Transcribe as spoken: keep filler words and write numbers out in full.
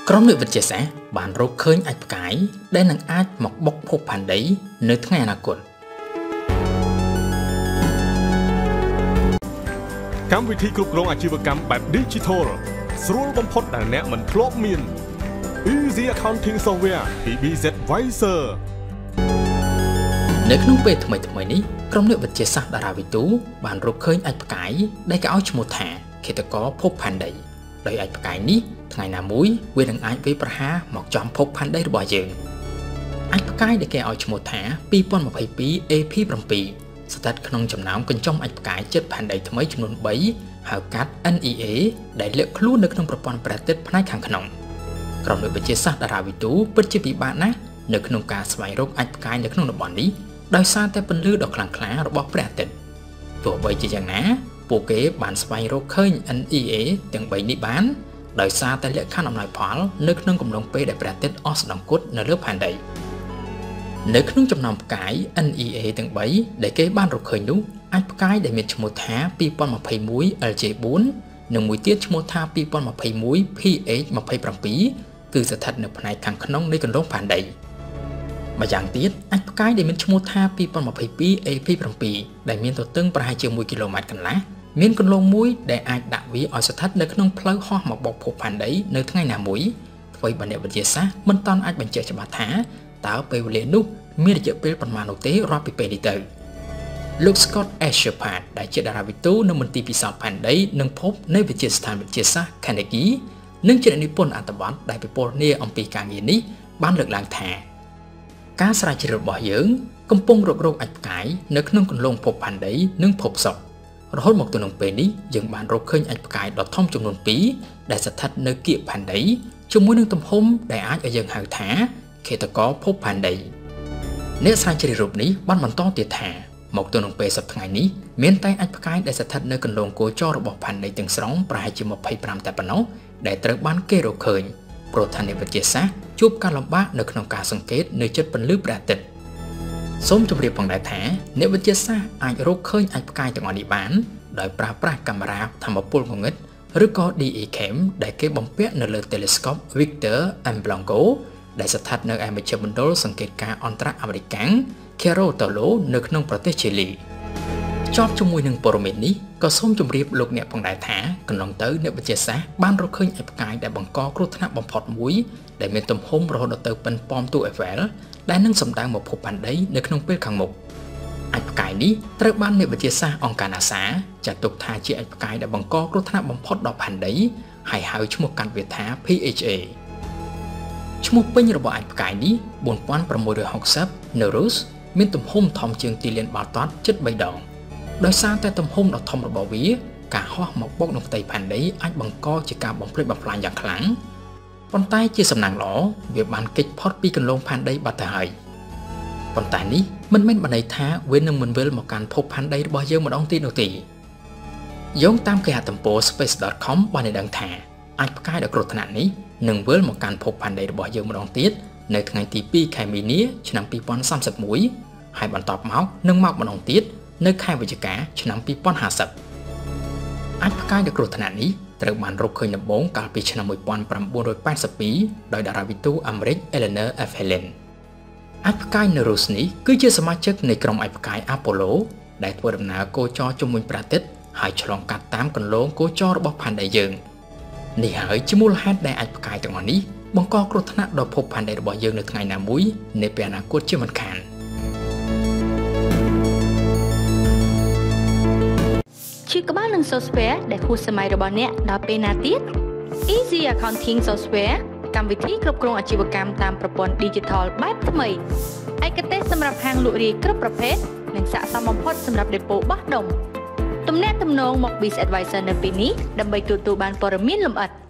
ក្រុមអ្នកវិទ្យាសាស្ត្របានរកឃើញអាចផ្កាយដែលនឹងអាចមកបុកភពផែនដីនៅថ្ងៃអនាគតកម្មវិធីគ្រប់គ្រងអាជីវកម្មបែប Digital ស្រួលបំផុតដែលអ្នកមិនធ្លាប់មាន Easy Accounting Software ពី ប៊ី ហ្សេដ Wiser នៅក្នុងពេលថ្មីថ្មីនេះក្រុមអ្នកវិទ្យាសាស្ត្រតារាវិទូបានរកឃើញអាចផ្កាយដែលគេឲ្យឈ្មោះថាឃាតករភពផែនដីដោយអាចផ្កាយនេះថ្ងៃណាមួយវានឹងអាចវាយប្រហារមកចំភពផែនដីរបស់យើងអាចផ្កាយដែលគេឲ្យឈ្មោះថាពីរពាន់ម្ភៃពីរ អេ ភី សេ븐 ស្ថិតក្នុងចំណោមកញ្ចុំអាចផ្កាយជិតផែនដីថ្មីចំនួនបីហៅកាត់ អិន អ៊ី เอ ដែលលាក់ខ្លួននៅក្នុងប្រព័ន្ធព្រះអាទិត្យផ្នែកខាងក្នុងក្រុមអ្នកវិទ្យាសាស្ត្រតារាវិទូពិតជាពិបាកណាស់នៅក្នុងការស្វែងរកអាចផ្កាយនៅក្នុងតំបន់នេះដោយសារតែពន្លឺដ៏ខ្លាំងក្លារបស់ព្រះអាទិត្យទោះបីជាយ៉ាងណាពួកគេបានស្វែងរកឃើញ អិន អ៊ី เอ ទាំងបីនេះបានដោយសារតែលក្ខខណ្ឌអំណោយផលនៅក្នុងកំឡុងពេលដែលព្រះអាទិត្យអស់ស្ដង្គត់នៅលើផែនដីនៅក្នុងចំណោមផ្កាយ អិន អ៊ី เอ ទាំងបីដែលគេបានរកឃើញនោះអាចផ្កាយដែលមានឈ្មោះថាពីរពាន់ម្ភៃមួយ អិល ជេ បួន និងមួយទៀតឈ្មោះថាពីរពាន់ម្ភៃមួយ ភី អេច ម្ភៃប្រាំពីរ គឺស្ថិតនៅផ្នែកខាងក្នុងនៃគន្លងផែនដីម្យ៉ាងទៀតអាចផ្កាយដែលមានឈ្មោះថាពីរពាន់ម្ភៃពីរ អេ ភី សេ븐 ដែលមានទទឹងប្រហែលជាមួយគីឡូម៉ែត្រកន្លះមានគន្លងមួយដែលអាចដាក់វាឲ្យស្ថិតនៅក្នុងផ្លូវហោះមកបុកភពផែនដីនៅថ្ងៃណាមួយអ្វីបើអ្នកវិទ្យាសាស្ត្រមិនទាន់អាចបញ្ជាក់ច្បាស់ថាតើពេលវេលានោះមានរយៈពេលប៉ុន្មាននោះទេរាប់ពីពេលនេះទៅលោក Scott S. Shepard ដែលជាតារាវិទូនៅមន្ទីរពិសោធន៍ផែនដីនិងភពនៃវិទ្យាស្ថានវិទ្យាសាស្ត្រ Carnegie និងជាអ្នកនិពន្ធអត្ថបទដែលពិពណ៌នាអំពីការងារនេះបានលើកឡើងថាការស្រាវជ្រាវរបស់យើងកំពុងរករកអាចផ្កាយនៅក្នុងគន្លងភពផែនដីនិងភពសុក្ររហូតមកទល់នឹងពេលនេះយើងបានរកឃើញអាចផ្កាយដ៏ធំចំនួនពីរដែលស្ថិតនៅគៀកផែនដីជាមួយនឹងទំហំដែលអាចឲ្យយើងហៅថាឃាតករភពផែនដីអ្នកស្រាវជ្រាវរូបនេះបានបន្តទៀតថាមកទល់នឹងពេលសប្តាហ៍ថ្ងៃនេះមានតែអាចផ្កាយដែលស្ថិតនៅគន្លងគោចររបស់ផែនដីទាំងស្រុងប្រហែលជាម្ភៃប្រាំតែប៉ុណ្ណោះដែលត្រូវបានគេរកឃើញព្រោះថាអ្នកវិទ្យាសាស្ត្រជួបការលំបាកនៅក្នុងការសង្កេតនៅជិតពន្លឺព្រះអាទិត្យសូមជម្រាបផងដែរថាអ្នកវិទ្យាសាស្ត្រអាចរកឃើញអាចផ្កាយទាំងអស់នេះបានដោយប្រើប្រាស់កាមេរ៉ាថាមពលងងឹតឬក៏ ឌី អេ Cam ដែលគេបំពាក់នៅលើ Telescope Victor M. Blanco ដែលស្ថិតនៅឯមជ្ឈមណ្ឌលសង្កេតការណ៍អន្តរអាមេរិកាំង Cerro Tolo នៅក្នុងប្រទេសជីលីជាប់ជាមួយនឹងព័ត៌មាននេះក៏សូមជម្រាបលោកអ្នកផងដែរថាកន្លងទៅអ្នកវិទ្យាសាស្ត្របានរកឃើញអាចផ្កាយដែលបង្កគ្រោះថ្នាក់បំផុតមួយដែលមានទំហំរហូតដល់ទៅប៉ិនប៉មទូអេហ្វែលដែលនឹងសម្ដៅមកភពផែនដីនៅក្នុងពេលខាងមុខអាចផ្កាយនេះត្រូវបានអ្នកវិទ្យាសាស្ត្រអង្គការ NASA ចាត់ទុកថាជាអាចផ្កាយដែលបង្កគ្រោះថ្នាក់បំផុតដល់ផែនដីហើយហៅឈ្មោះកាន់វាថា ភី អេច អេ ឈ្មោះពេញរបស់អាចផ្កាយនេះបួនពាន់ប្រាំមួយរយហកសិប Neurus មានទំហំធំជាងទីលានបាល់ទាត់ជិតបីដងដោយសារតែទំហំដ៏ធំរបស់វាការហោះមកបុកនឹងផ្ទៃផែនដីអាចបង្កជាការបំផ្លិចបំផ្លាញយ៉ាងខ្លាំងប៉ុន្តែជាសំណាងល្អវាបានគេចផុតពីគន្លងផែនដីបាត់ទៅហើយប៉ុន្តែនេះមិនមែនបានន័យថាវានឹងមិនវិលមកកាន់ភពផែនដីរបស់យើងម្ដងទៀតនោះទេយោងតាមគេហទំព័រ space ដត com បានឲ្យដឹងថាអាចផ្កាយដ៏គ្រោះថ្នាក់នេះនឹងវិលមកកាន់ភពផែនដីរបស់យើងម្ដងទៀតនៅថ្ងៃទីពីរខែមីនាឆ្នាំពីរពាន់សាមសិបមួយហើយបន្តមកនឹងមកម្ដងទៀតនៅខែវិច្ឆិកាឆ្នាំពីរពាន់ហាសិបអាចផ្កាយដ៏គ្រោះថ្នាក់នេះត្រូវបានរកឃើញដំបូងកាលពីឆ្នាំមួយពាន់ប្រាំបួនរយប៉ែតសិបពីរដោយតារាវិទូអាមេរិក Eleanor F. Helen អាចផ្កាយ Neurus នេះគឺជាសមាជិកនៃក្រុមអាចផ្កាយ Apollo ដែលធ្វើដំណើរគោចរជុំវិញព្រះអាទិត្យហើយឆ្លងកាត់តាមគន្លងគោចររបស់ផែនដីយើងនេះហើយជាមូលហេតុដែលអាចផ្កាយទាំងអស់នេះបង្កគ្រោះថ្នាក់ដល់ភពផែនដីរបស់យើងនៅថ្ងៃណាមួយនាពេលអនាគតជាមិនខានជាក្បាលនឹង software ដែលគួរសម័យរបស់អ្នកដល់ពេលណាទៀត Easy Accounting Software កម្មវិធីគ្រប់គ្រងអាជីវកម្មតាមប្រព័ន្ធ Digital បែបថ្មីឯកទេសសម្រាប់ហាងលក់រាយគ្រប់ប្រភេទនិងស័ក្តិសមបំផុតសម្រាប់ដេប៉ូបោះដុំទំនាក់ទំនងមក BizAdvisor នៅពេលនេះដើម្បីទទួលបានព័ត៌មានលម្អិត